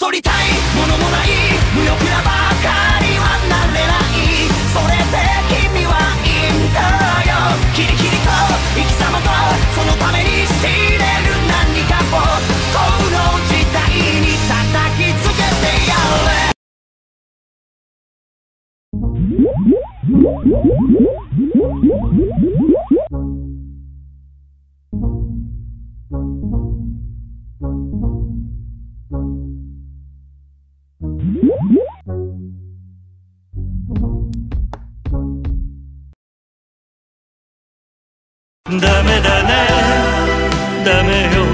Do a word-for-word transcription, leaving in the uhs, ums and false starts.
取りたいものもない無欲なばかりはなれない。それで君はいいんだよ。キリキリと生き様とそのために知れる何かをこの時代に叩きつけてやれ。 ダメだねダメよ